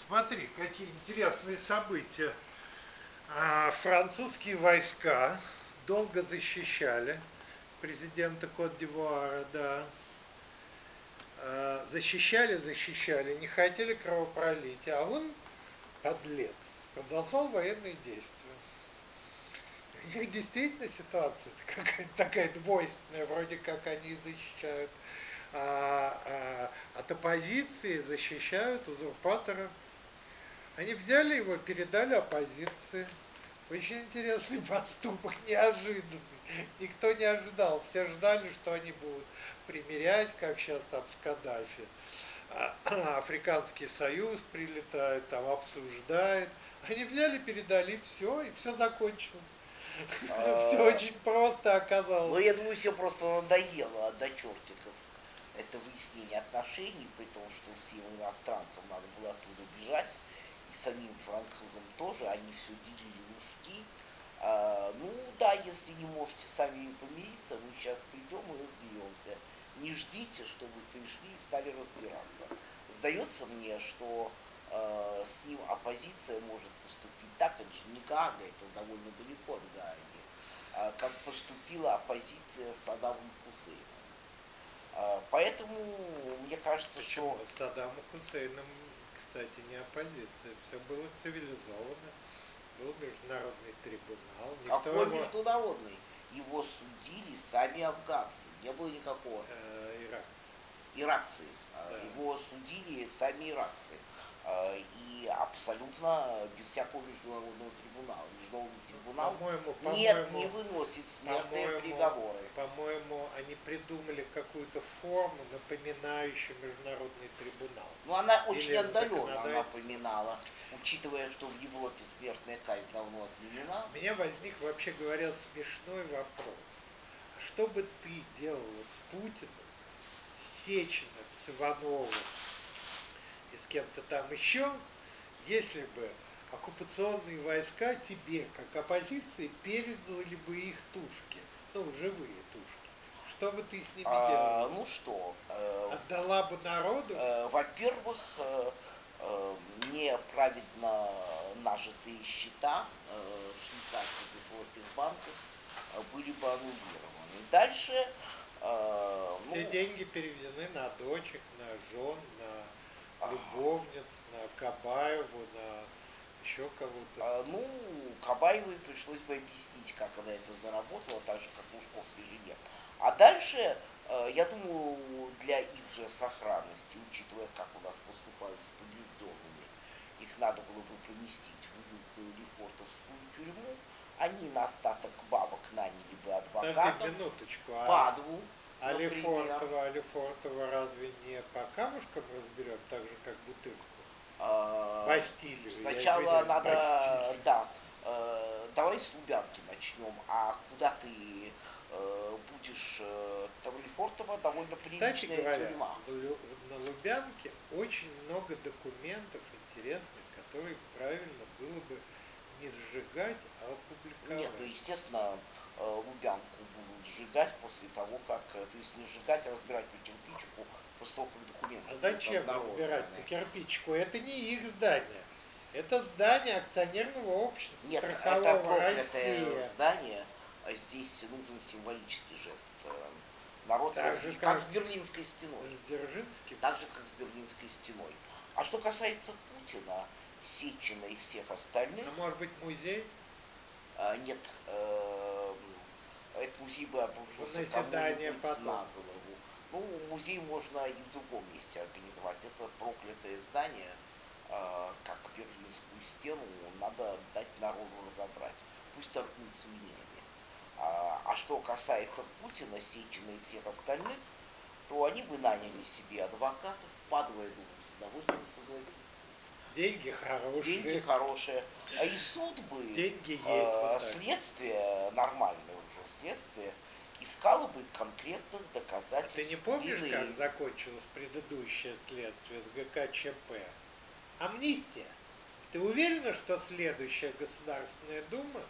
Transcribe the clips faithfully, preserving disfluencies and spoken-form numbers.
смотри, какие интересные события. А, французские войска долго защищали президента Кот-д'Ивуара, да. А, защищали, защищали, не хотели кровопролития, а он, подлец, продолжал военные действия. У них действительно ситуация какая-то такая двойственная, вроде как они защищают а, а, от оппозиции, защищают узурпатора. Они взяли его, передали оппозиции. Очень интересный поступок, неожиданный. Никто не ожидал. Все ждали, что они будут примирять, как сейчас там с Каддафи. Африканский союз прилетает, там обсуждает. Они взяли, передали, и все, и все закончилось. Все очень просто оказалось. Ну, я думаю, все просто надоело до чертиков это выяснение отношений, при том, что всем иностранцам надо было оттуда бежать, и самим французам тоже, они все делили ушки. А, ну да, если не можете сами помириться, мы сейчас придем и разберемся. Не ждите, чтобы пришли и стали разбираться. Сдается мне, что э, с ним оппозиция может поступить так, это же не Гаага, это довольно далеко от Гааги, э, как поступила оппозиция с Саддамом Хусейном. Э, поэтому мне кажется, Почему? что... С Саддамом Хусейном, кстати, не оппозиция, все было цивилизовано. Был международный трибунал. Какой его... международный? Его судили сами афганцы. Не было никакого. Э, иракцы. Иракцы. Да. Его судили сами иракцы. И абсолютно без всякого международного трибунала. Международный трибунал по-моему, нет, по-моему, не выносит смертные по-моему, приговоры. По-моему, они придумали какую-то форму, напоминающую международный трибунал. Ну, она очень Или отдаленно напоминала, учитывая, что в Европе смертная казнь давно отменена. У меня возник, вообще говоря, смешной вопрос. А что бы ты делала с Путиным, с Сечиным, с Ивановым и с кем-то там еще, если бы оккупационные войска тебе, как оппозиции, передали бы их тушки, ну, живые тушки? Что бы ты с ними а, делала? Ну что? Э, Отдала бы народу? Э, во-первых, э, э, неправедно нажитые счета э, в швейцарских и прочих банках э, были бы аннулированы. Дальше... Э, Все ну, деньги переведены на дочек, на жен, на а, любовниц, на Кабаеву, на еще кого-то. э, ну, Кабаевой пришлось бы объяснить, как она это заработала, так же, как Лужковской жене. А дальше, э, я думаю, для их же сохранности, учитывая, как у нас поступают с побежденными, их надо было бы поместить в уютную лефортовскую тюрьму, они на остаток бабок наняли бы адвокатов, Подожди минуточку, а, Падву, а например. Лефортова, а Лефортова разве не по камушкам разберем, так же, как Бутырку? Э, Бастилию, Сначала я извиняюсь, надо, Бастилию. да, э, давай с Лубянки начнем, а куда ты э, будешь, э, там Лефортово довольно Кстати приличная говоря, тюрьма. на Лубянке очень много документов интересных, которые правильно было бы не сжигать, а опубликовать. Нет, ну естественно, э, Лубянку будут сжигать после того, как, то есть не сжигать, а разбирать по кирпичику после того, как документы А будут зачем обнародованы. разбирать по кирпичику? Это не их здание. Это здание акционерного общества Нет, страхового это проклятое Россия. здание, а здесь нужен символический жест. Народ Так разбил, же, как, как с Берлинской стеной. с Дзержинским. Так же, как с Берлинской стеной. А что касается Путина, Сечина и всех остальных... А может быть музей? А, нет, э, этот музей бы обрушился кому-нибудь потом. на голову. Ну, музей можно и в другом месте организовать. Это проклятое здание, э, как Берлинскую стену, надо дать народу разобрать. Пусть торгуются мнениями. А, а что касается Путина, Сечина и всех остальных, то они бы наняли себе адвокатов, Падва, я думаю, с удовольствием согласится. Деньги хорошие. Деньги хорошие. А и суд бы, Деньги есть, э, вот следствие, нормальное уже следствие, искало бы конкретных доказательств. А ты не помнишь, вины. как закончилось предыдущее следствие с ГКЧП? Амнистия. Ты уверена, что следующая Государственная Дума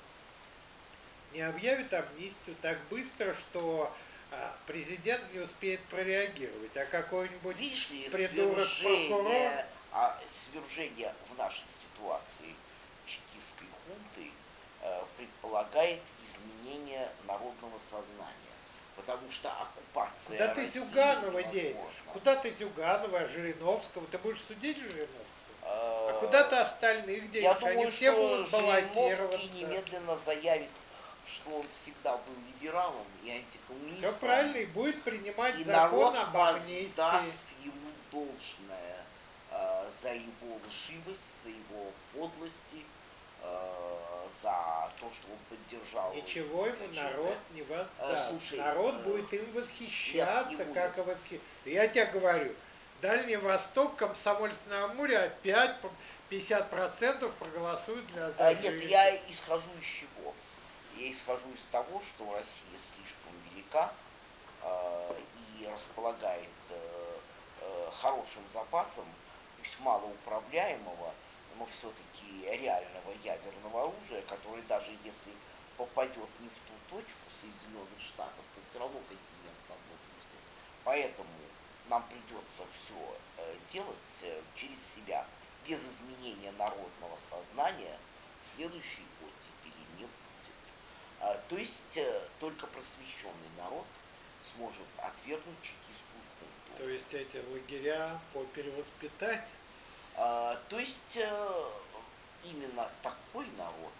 не объявит амнистию так быстро, что а, президент не успеет прореагировать, а какой-нибудь Видишь ли, придурок-прокурор... а, свержение в нашей ситуации чекистской хунты э, предполагает изменение народного сознания. Потому что оккупация Куда ты России Зюганова денешь? невозможна. Куда ты Зюганова, Жириновского? Ты будешь судить Жириновского? А Э, куда ты остальных Я денешь? Они думаю, все что будут Жириновский баллотироваться. немедленно заявит, что он всегда был либералом и антикоммунистом. Все правильно, и будет принимать И закон народ об амнистии. воздаст ему должное э, за его лживость, за его подлости, э, за то, что он поддержал. Ничего ему ЧП. народ не воздаст. Э, слушай, народ э, будет им нет, восхищаться, не как и будет. восхищаться. Я тебе говорю, Дальний Восток, Комсомольск на Амуре опять пятьдесят процентов проголосуют для Э, за Нет, жизнь. я исхожу из чего? Я исхожу из того, что Россия слишком велика э, и располагает э, э, хорошим запасом, пусть малоуправляемого, но все-таки реального ядерного оружия, который даже если попадет не в ту точку Соединенных Штатов, то все равно континент подводит. Поэтому нам придется все э, делать э, через себя, без изменения народного сознания, следующей оттепели не будет. А, то есть э, только просвещенный народ сможет отвергнуть чекистскую хунту. То есть эти лагеря по перевоспитанию. А, то есть э, именно такой народ,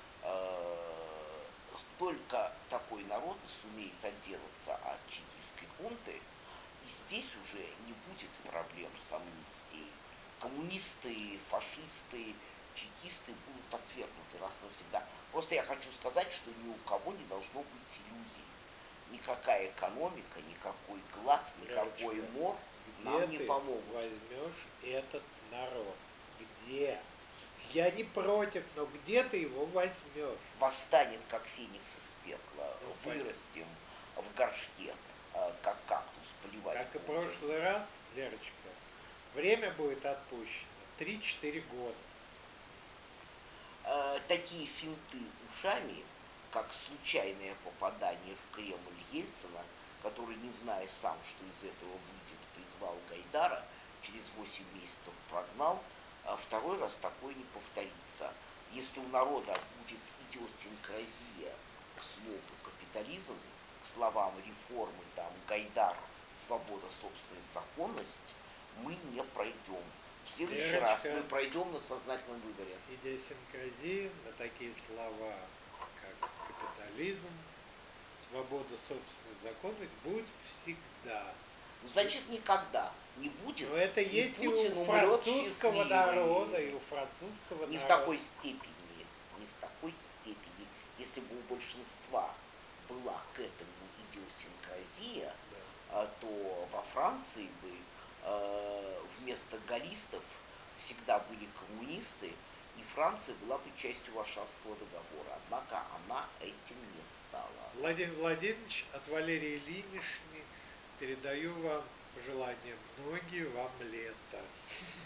э, только такой народ сумеет отделаться от чекистской хунты, и здесь уже не будет проблем с амнистией. Коммунисты, фашисты, чекисты будут отвергнуты раз и навсегда. Просто я хочу сказать, что ни у кого не должно быть иллюзий. Никакая экономика, никакой глад, никакой Верочка, мор где нам не ты помогут. возьмешь этот народ? Где? Я не против, но где ты его возьмешь? Восстанет, как феникс из пекла. Ну, Вырастем в горшке, э, как кактус, поливать Как и в будем. прошлый раз, Лерочка, время будет отпущено три-четыре года. Э, такие финты ушами, как случайное попадание в Кремль Ельцина, который, не зная сам, что из этого выйдет, призвал Гайдара, через восемь месяцев прогнал, а второй раз такое не повторится. Если у народа будет идиосинкразия к слову капитализм, к словам реформы, там, Гайдар, свобода, собственность, законность, мы не пройдем. В следующий Лерочка, раз мы пройдем на сознательном выборе. идиосинкразия на такие слова, как капитализм, свобода, собственность, законность будет всегда. Значит, никогда не будет. Но это И есть и Путин у умрет французского счастливый. народа, и у французского Не в народа. такой степени, не в такой степени. Если бы у большинства была к этому идиосинкразия, Да. а, то во Франции бы э, вместо галлистов всегда были коммунисты, и Франция была бы частью Варшавского договора. Однако она этим не стала. Владимир Владимирович, от Валерии Ильиничны передаю вам пожелания многие вам лета.